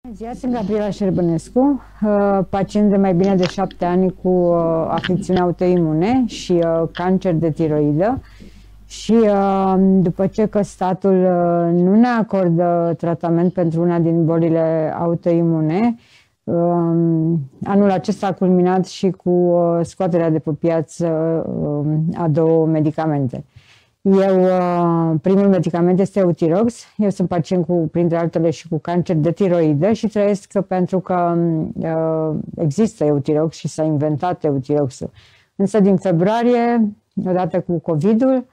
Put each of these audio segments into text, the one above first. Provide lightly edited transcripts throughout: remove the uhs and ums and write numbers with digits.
Bună ziua, sunt Gabriela Șerbănescu, pacient de mai bine de 7 ani cu afecțiuni autoimune și cancer de tiroidă. Și după ce că statul nu ne acordă tratament pentru una din bolile autoimune, anul acesta a culminat și cu scoaterea de pe piață a două medicamente. Primul medicament este Eutirox. Eu sunt pacient printre altele și cu cancer de tiroidă și trăiesc pentru că există Eutirox și s-a inventat Eutiroxul. Însă din februarie, odată cu COVID-ul,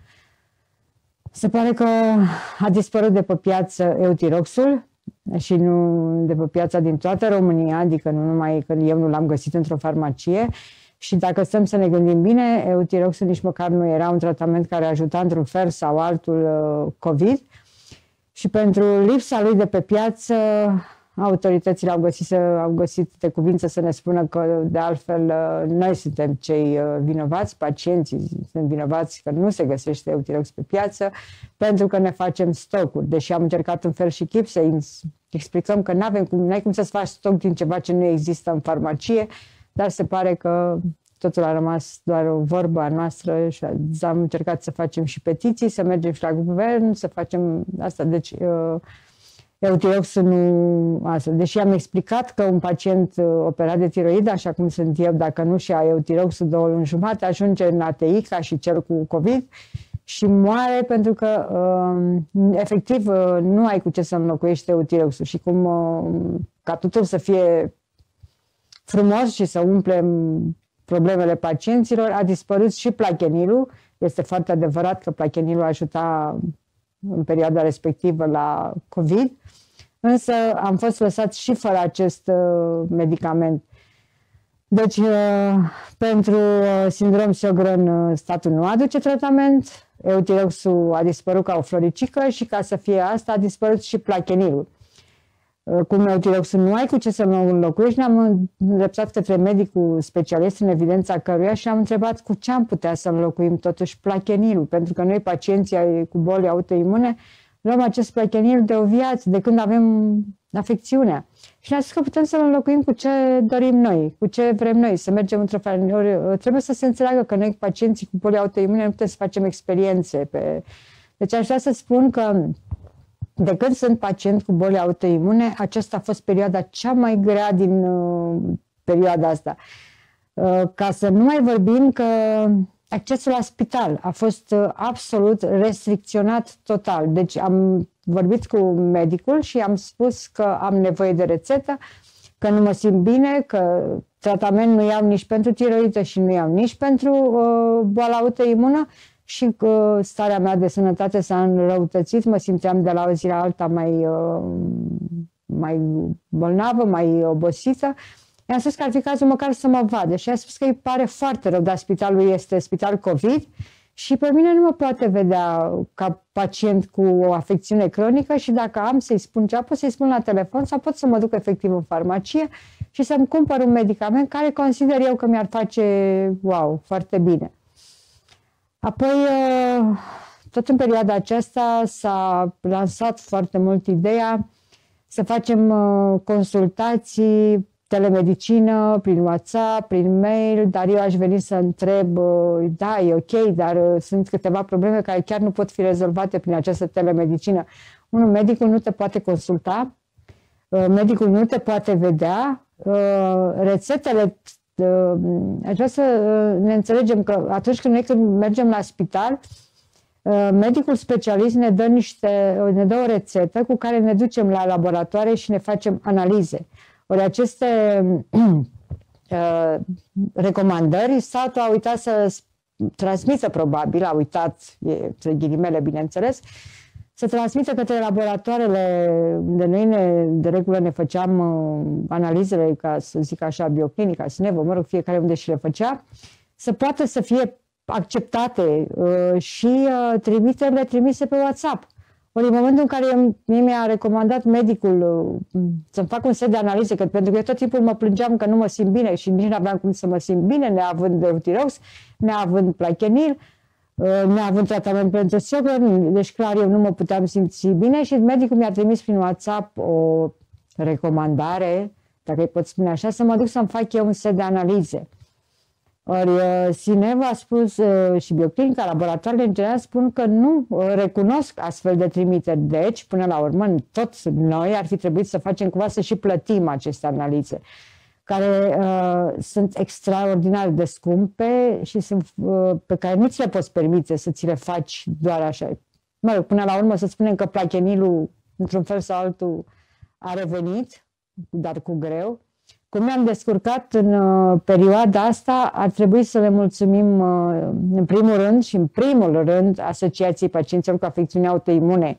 se pare că a dispărut de pe piață Eutiroxul și nu de pe piața din toată România, adică nu numai că eu nu l-am găsit într-o farmacie. Și dacă stăm să ne gândim bine, Eutiroxul nici măcar nu era un tratament care ajuta într-un fel sau altul COVID. Și pentru lipsa lui de pe piață, autoritățile au găsit de cuvință să ne spună că, de altfel, noi suntem cei vinovați, pacienții sunt vinovați că nu se găsește Eutirox pe piață, pentru că ne facem stocuri. Deși am încercat în fel și chip să explicăm că n-ai cum să-ți faci stoc din ceva ce nu există în farmacie, dar se pare că totul a rămas doar o vorbă a noastră și am încercat să facem și petiții, să mergem și la guvern, să facem asta. Deci, Eutiroxul nu... Asta. Deși am explicat că un pacient operat de tiroidă, așa cum sunt eu, dacă nu și-a Eutiroxul 2 luni jumate, ajunge în ATI ca și cel cu COVID și moare pentru că, efectiv, nu ai cu ce să înlocuiești Eutiroxul. Și cum ca totul să fie frumos și să umplem problemele pacienților, a dispărut și Plaquenilul. Este foarte adevărat că Plaquenilul ajuta în perioada respectivă la COVID, însă am fost lăsați și fără acest medicament. Deci, pentru sindrom Sjögren, statul nu aduce tratament, Eutiroxul a dispărut ca o floricică și, ca să fie asta, a dispărut și Plaquenilul. Cum Eutiroxul nu ai cu ce să mă înlocuiești, ne-am îndreptat către medicul specialist, în evidența căruia, și am întrebat cu ce am putea să înlocuim totuși Plaquenilul, pentru că noi, pacienții cu boli autoimune, luăm acest Plaquenil de o viață, de când avem afecțiunea. Și ne-a spus că putem să-l înlocuim cu ce dorim noi, cu ce vrem noi, să mergem într-o fel. Trebuie să se înțeleagă că noi, pacienții cu boli autoimune, nu putem să facem experiențe. Deci aș vrea să spun că de când sunt pacient cu boli autoimune, aceasta a fost perioada cea mai grea din perioada asta. Ca să nu mai vorbim că accesul la spital a fost absolut restricționat total. Deci am vorbit cu medicul și am spus că am nevoie de rețetă, că nu mă simt bine, că tratament nu iau nici pentru tiroidă și nu iau nici pentru boala autoimună, și starea mea de sănătate s-a înrăutățit, mă simțeam de la o zi la alta mai bolnavă, mai obosită. I-am spus că ar fi cazul măcar să mă vadă și a spus că îi pare foarte rău, dar spitalul este spital COVID și pe mine nu mă poate vedea ca pacient cu o afecțiune cronică și dacă am să-i spun ceva, pot să-i spun la telefon sau pot să mă duc efectiv în farmacie și să-mi cumpăr un medicament care consider eu că mi-ar face, wow, foarte bine. Apoi, tot în perioada aceasta s-a lansat foarte mult ideea să facem consultații, telemedicină, prin WhatsApp, prin mail, dar eu aș veni să întreb, da, e ok, dar sunt câteva probleme care chiar nu pot fi rezolvate prin această telemedicină. Medicul nu te poate consulta, medicul nu te poate vedea, rețetele. Aș vrea să ne înțelegem că atunci când mergem la spital, medicul specialist ne dă o rețetă cu care ne ducem la laboratoare și ne facem analize. Ori aceste recomandări, statul a uitat să transmită, probabil, a uitat, între ghilimele, bineînțeles, să transmită către laboratoarele unde noi de regulă ne făceam analizele, ca să zic așa, bioclinica, SNEVO, mă rog, fiecare unde și le făcea, să poată să fie acceptate și trimiterile trimise pe WhatsApp. Ori în momentul în care mi-a recomandat medicul să-mi fac un set de analize, pentru că eu tot timpul mă plângeam că nu mă simt bine și nici nu aveam cum să mă simt bine, neavând Eutirox, neavând Plaquenil, neavând tratament pentru Sjögren, deci clar eu nu mă puteam simți bine și medicul mi-a trimis prin WhatsApp o recomandare, dacă îi pot spune așa, să mă duc să-mi fac eu un set de analize. Ori SINEV a spus și Bioclinica, laboratoarele în general spun că nu recunosc astfel de trimiteri. Deci, până la urmă, toți noi ar fi trebuit să facem cumva să și plătim aceste analize, care sunt extraordinar de scumpe și sunt, pe care nu ți le poți permite să ți le faci doar așa. Mă rog, până la urmă să spunem că platinilul, într-un fel sau altul, a revenit, dar cu greu. Cum ne-am descurcat în perioada asta, ar trebui să le mulțumim în primul rând și în primul rând Asociației Pacienților cu Afecțiuni Autoimune,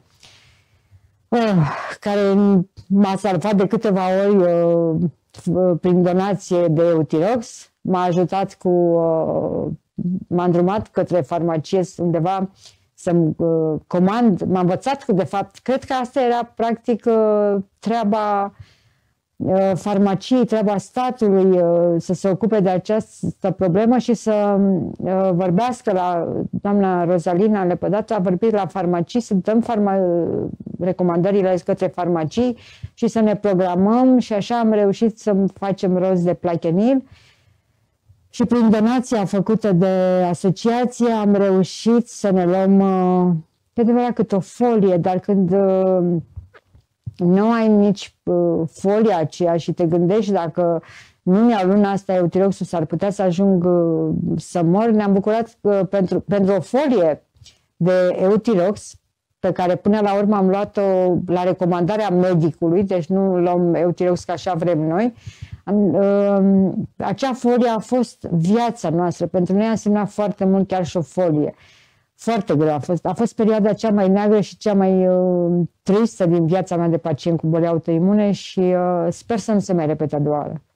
care m-a salvat de câteva ori prin donație de Eutirox, m-a ajutat m-a îndrumat către farmacie undeva să-mi comand, m-a învățat de fapt, cred că asta era practic treaba farmaciei, treaba statului să se ocupe de această problemă și să vorbească la doamna Rozalina Lepădată, a vorbit la farmacii, să dăm recomandările către farmacii și să ne programăm și așa am reușit să facem rost de Plaquenil și prin donația făcută de asociație am reușit să ne luăm pe adevărat cât o folie, dar când nu ai nici folia aceea și te gândești dacă nu mi-au luna asta Eutiroxul, s-ar putea să ajung să mor. Ne-am bucurat pentru o folie de Eutirox, pe care până la urmă am luat-o la recomandarea medicului, deci nu luăm Eutirox ca așa vrem noi. Acea folie a fost viața noastră. Pentru noi a însemnat foarte mult chiar și o folie. Foarte greu a fost. A fost perioada cea mai neagră și cea mai tristă din viața mea de pacient cu boli autoimune și sper să nu se mai repete a doua oară.